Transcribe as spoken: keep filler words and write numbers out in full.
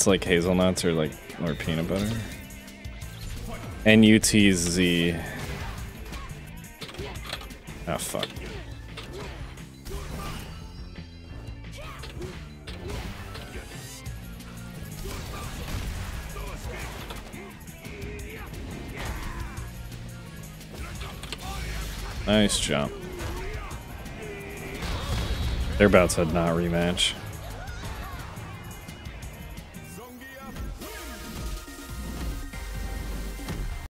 It's like hazelnuts or like or peanut butter. N U T Z. Oh fuck. Nice jump. They're about to not rematch.